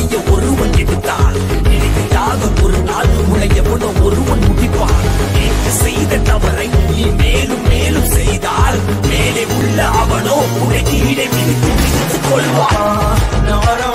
உன்னைய ஒருவன் எடுத்தால் நினைக்கையாக ஒரு நாள் உன்னை எவனோ ஒருவன் முடிப்பான். நேற்று செய்த தவறை நீ மேலும் மேலும் செய்தால் மேலே உள்ள அவனோ உன்னை கீழே மிதித்து கொள்வான்.